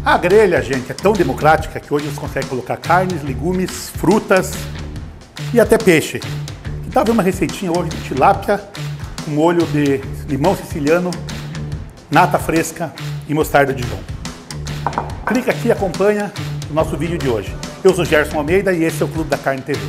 A grelha, gente, é tão democrática que hoje você consegue colocar carnes, legumes, frutas e até peixe. Que tal ver uma receitinha hoje de tilápia com molho de limão siciliano, nata fresca e mostarda de Dijon. Clica aqui e acompanha o nosso vídeo de hoje. Eu sou Gerson Almeida e esse é o Clube da Carne TV.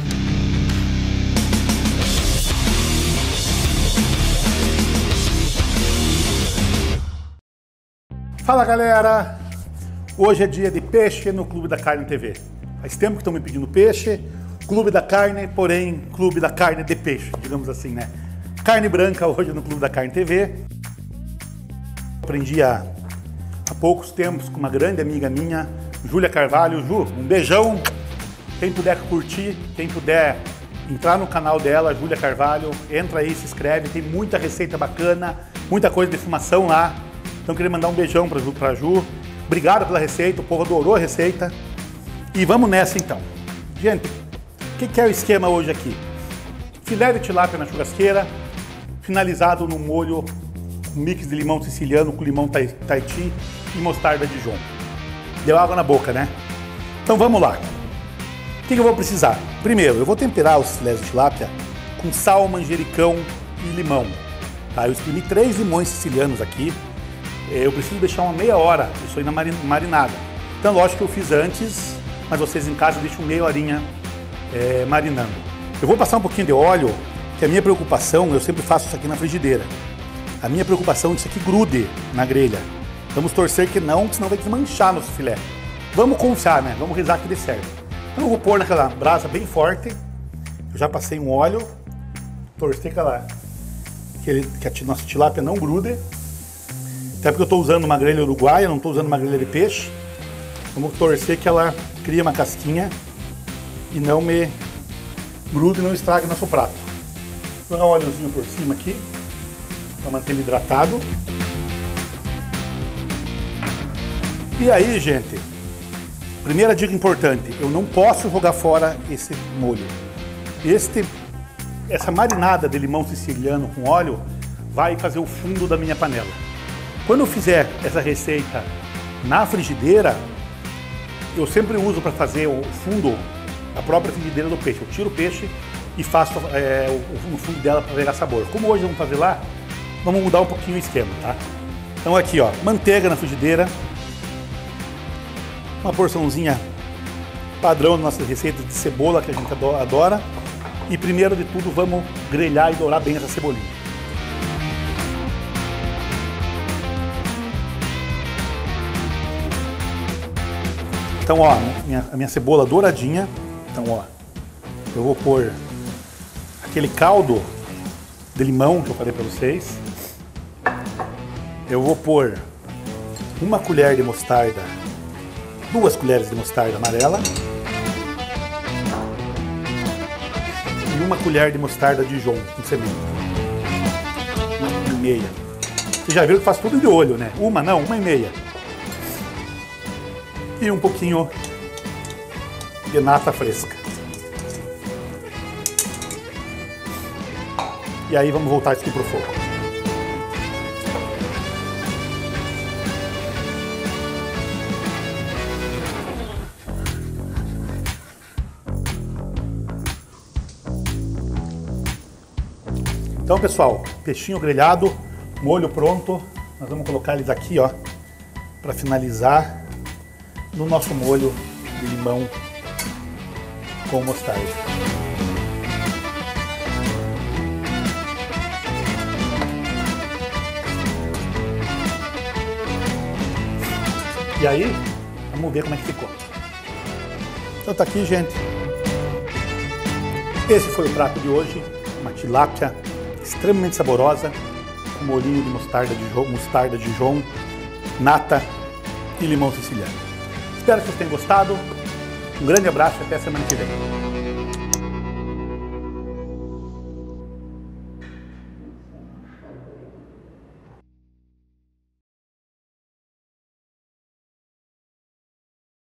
Fala galera! Hoje é dia de peixe no Clube da Carne TV. Faz tempo que estão me pedindo peixe, Clube da Carne, porém Clube da Carne de peixe, digamos assim, né? Carne branca hoje no Clube da Carne TV. Aprendi há poucos tempos com uma grande amiga minha, Júlia Carvalho. Ju, um beijão. Quem puder curtir, quem puder entrar no canal dela, Júlia Carvalho, entra aí, se inscreve, tem muita receita bacana, muita coisa de fumação lá. Então queria mandar um beijão pra Ju. Obrigado pela receita, o povo adorou a receita. E vamos nessa então. Gente, o que é o esquema hoje aqui? Filé de tilápia na churrasqueira, finalizado no molho mix de limão siciliano com limão Tahiti e mostarda de Dijon. Deu água na boca, né? Então vamos lá. O que eu vou precisar? Primeiro, eu vou temperar os filés de tilápia com sal, manjericão e limão. Tá? Eu espremi 3 limões sicilianos aqui. Eu preciso deixar uma meia hora isso aí na marinada. Então, lógico que eu fiz antes, mas vocês em casa deixam meia horinha marinando. Eu vou passar um pouquinho de óleo, que a minha preocupação, eu sempre faço isso aqui na frigideira. A minha preocupação é que isso aqui grude na grelha. Vamos torcer que não, senão vai desmanchar nosso filé. Vamos confiar, né? Vamos rezar que dê certo. Então eu vou pôr naquela brasa bem forte. Eu já passei um óleo, torcer que a nossa tilápia não grude. Até porque eu estou usando uma grelha uruguaia, não estou usando uma grelha de peixe. Vamos torcer que ela crie uma casquinha e não me grude e não estrague nosso prato. Vou dar um óleozinho por cima aqui, para manter ele hidratado. E aí, gente, primeira dica importante, eu não posso jogar fora esse molho. Essa marinada de limão siciliano com óleo vai fazer o fundo da minha panela. Quando eu fizer essa receita na frigideira, eu sempre uso para fazer o fundo, a própria frigideira do peixe. Eu tiro o peixe e faço o fundo dela para pegar sabor. Como hoje vamos fazer lá, vamos mudar um pouquinho o esquema, tá? Então aqui, ó, manteiga na frigideira, uma porçãozinha padrão das nossas receitas de cebola que a gente adora. E primeiro de tudo, vamos grelhar e dourar bem essa cebolinha. Então, ó, a minha cebola douradinha. Então, ó, eu vou pôr aquele caldo de limão que eu falei para vocês. Eu vou pôr uma colher de mostarda, 2 colheres de mostarda amarela e uma colher de mostarda de Dijon com semente. 1,5. Você já viu que faz tudo de olho, né? Uma 1,5. E um pouquinho de nata fresca. E aí vamos voltar isso aqui pro fogo. Então, pessoal, peixinho grelhado, molho pronto. Nós vamos colocar eles aqui, ó, para finalizar no nosso molho de limão com mostarda. E aí, vamos ver como é que ficou. Então tá aqui, gente. Esse foi o prato de hoje, uma tilápia extremamente saborosa, com molhinho de mostarda de Dijon, nata e limão siciliano. Espero que vocês tenham gostado. Um grande abraço e até a semana que vem.